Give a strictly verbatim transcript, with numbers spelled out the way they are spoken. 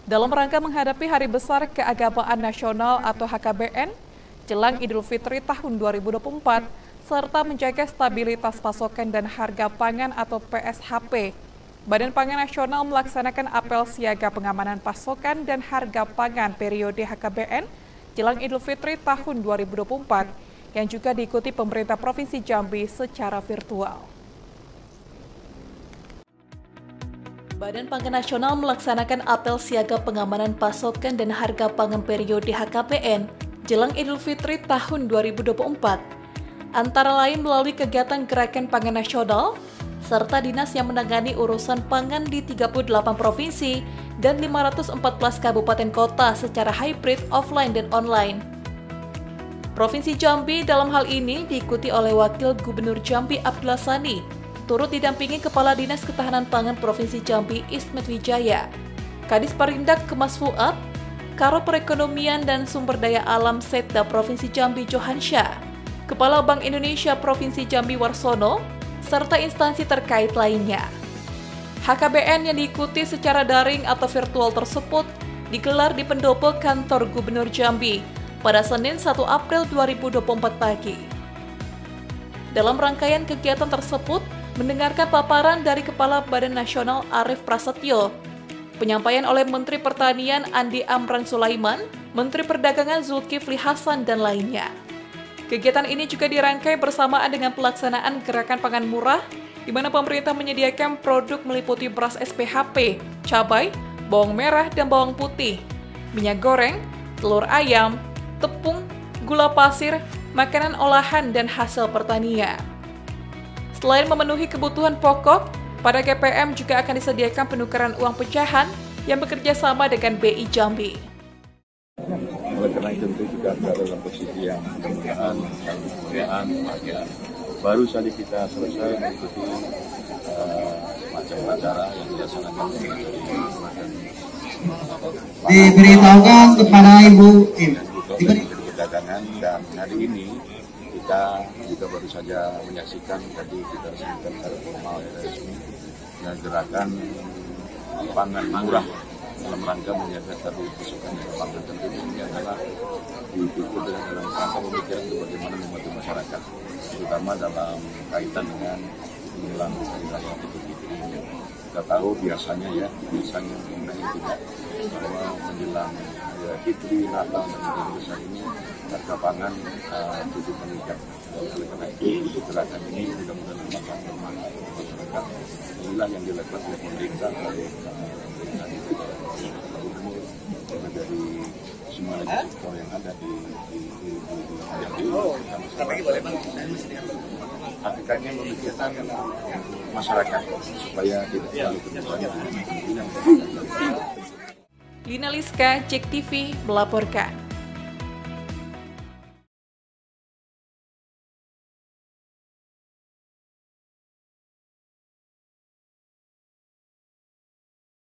Dalam rangka menghadapi Hari Besar Keagamaan Nasional atau H K B N, jelang Idul Fitri tahun dua ribu dua puluh empat, serta menjaga stabilitas pasokan dan harga pangan atau P S H P, Badan Pangan Nasional melaksanakan apel siaga pengamanan pasokan dan harga pangan periode H K B N jelang Idul Fitri tahun dua ribu dua puluh empat, yang juga diikuti pemerintah Provinsi Jambi secara virtual. Badan Pangan Nasional melaksanakan apel siaga pengamanan pasokan dan harga pangan periode H K B N jelang Idul Fitri tahun dua ribu dua puluh empat, antara lain melalui kegiatan Gerakan Pangan Nasional, serta dinas yang menangani urusan pangan di tiga puluh delapan provinsi dan lima ratus empat belas kabupaten kota secara hybrid offline dan online. Provinsi Jambi dalam hal ini diikuti oleh Wakil Gubernur Jambi Abdullah Sani, turut didampingi Kepala Dinas Ketahanan Pangan Provinsi Jambi Ismet Wijaya, Kadis Parindak Kemas Fuad, Karo Perekonomian dan Sumber Daya Alam Setda Provinsi Jambi Johansyah, Kepala Bank Indonesia Provinsi Jambi Warsono, serta instansi terkait lainnya. H K B N yang diikuti secara daring atau virtual tersebut digelar di pendopo kantor Gubernur Jambi pada Senin satu April dua ribu dua puluh empat pagi. Dalam rangkaian kegiatan tersebut, mendengarkan paparan dari Kepala Badan Nasional Arief Prasetyo, penyampaian oleh Menteri Pertanian Andi Amran Sulaiman, Menteri Perdagangan Zulkifli Hasan, dan lainnya. Kegiatan ini juga dirangkai bersamaan dengan pelaksanaan Gerakan Pangan Murah, di mana pemerintah menyediakan produk meliputi beras S P H P, cabai, bawang merah, dan bawang putih, minyak goreng, telur ayam, tepung, gula pasir, makanan olahan, dan hasil pertanian. Selain memenuhi kebutuhan pokok, pada G P M juga akan disediakan penukaran uang pecahan yang bekerja sama dengan B I Jambi. Oleh karena itu tentu juga berada dalam posisi yang kemudahan dan kemuliaan bahagia. Baru saja kita selesai mengikuti uh, macam acara yang dilaksanakan dari diberitahukan kepada Ibu Menteri Perdagangan, dan hari ini kita juga baru saja menyaksikan, tadi kita sebutkan secara formal ya resmi, dan gerakan pangan murah dalam rangka menjaga stabilitas pasokan dan pangan. Tentu ini adalah dipikir dengan dalam rangka pemikiran bagaimana membantu masyarakat, terutama dalam kaitan dengan menjelang hari raya Idul Fitri. Kita tahu biasanya ya, biasanya mengenai tidak bahwa menjelang ya, Fitri, Natal dan Idul besar ini harga pangan itu uh, meningkat. Oleh karena itu gerakan ini mudah-mudahan bermanfaat bagi masyarakat. Inilah yang dilakukan oleh pemerintah, oleh gubernur, dari semua sektor yang ada di Jambi. Hakikatnya memikirkan masyarakat supaya tidak terlalu terbebani dengan kemungkinan. Lina Liska, Cek T V melaporkan.